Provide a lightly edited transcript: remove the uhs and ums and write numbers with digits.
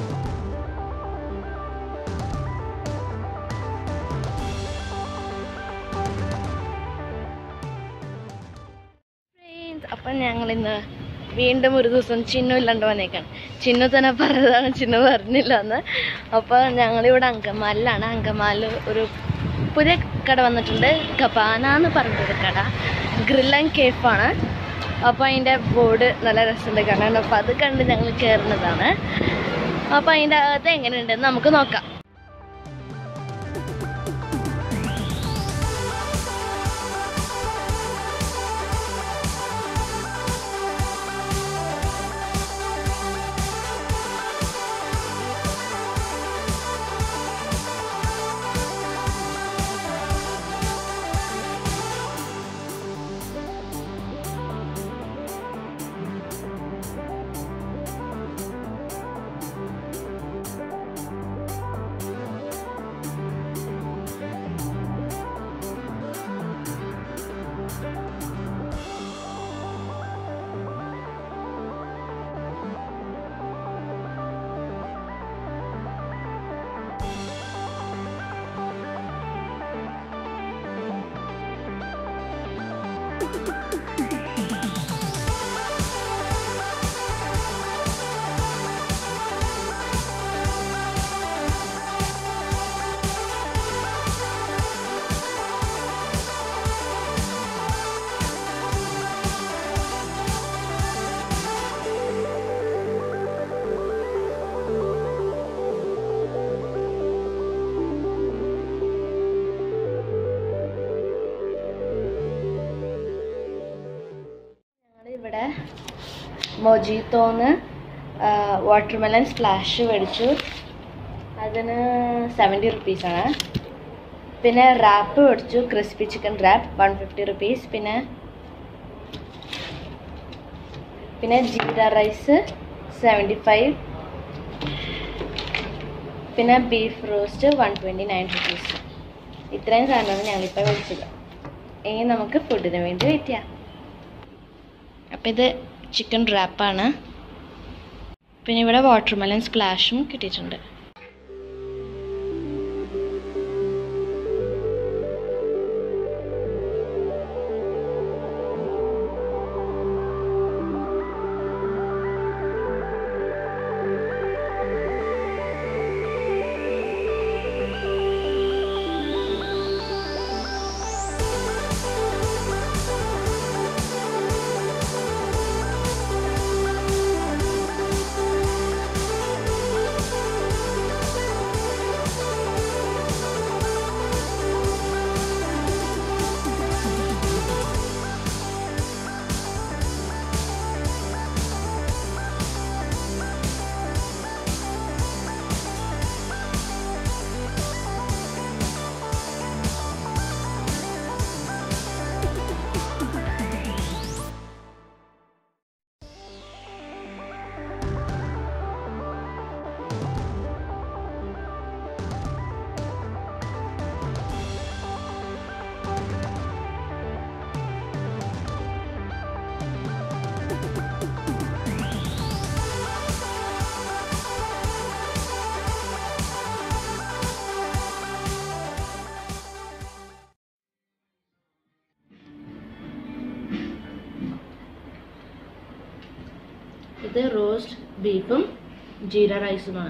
അപ്പം ഞങ്ങളിന്ന് വീണ്ടും ഒരു ദിവസം ചിന്നു ഇല്ലാണ്ട് വന്നേക്കാണ്. ചിന്നു തന്നെ പറഞ്ഞതാണ്, ചിന്നു പറഞ്ഞില്ല എന്ന്. അപ്പോൾ ഞങ്ങളിവിടെ അങ്കമാലിലാണ്. അങ്കമാലിൽ ഒരു പുതിയ കട വന്നിട്ടുണ്ട്, കബാന എന്ന് പറഞ്ഞൊരു കട. ഗ്രിൽ ആൻഡ് കേഫാണ്. അപ്പോൾ അതിൻ്റെ ബോർഡ് നല്ല രസമുണ്ട് കാണാൻ. അപ്പോൾ അത് കണ്ട് ഞങ്ങൾ കയറുന്നതാണ്. അപ്പോൾ അതിൻ്റെ അകത്ത് എങ്ങനെയുണ്ടെന്ന് നമുക്ക് നോക്കാം. ഇവിടെ മൊജിത്തോന്ന് വാട്ടർമെലൺ സ്പ്ലാഷ് മേടിച്ചു. അതിന് 70 റുപ്പീസാണ്. പിന്നെ റാപ്പ് മേടിച്ചു, ക്രിസ്പി ചിക്കൻ റാപ്പ് 150 റുപ്പീസ്. പിന്നെ ജീര റൈസ് 75. പിന്നെ ബീഫ് റോസ്റ്റ് 129 റുപ്പീസ്. ഇത്രയും സാധനമാണ് ഞങ്ങളിപ്പോൾ മേടിച്ചത്. ഇനി നമുക്ക് ഫുഡിന് വേണ്ടി വെയിറ്റ് ചെയ്യാം. അപ്പം ഇത് ചിക്കൻ റാപ്പാണ്. പിന്നെ ഇവിടെ വാട്ടർമെലൺ സ്പ്ലാഷും കിട്ടിയിട്ടുണ്ട്. ഇത് റോസ്റ്റ് ബീഫും ജീര റൈസുമാണ്.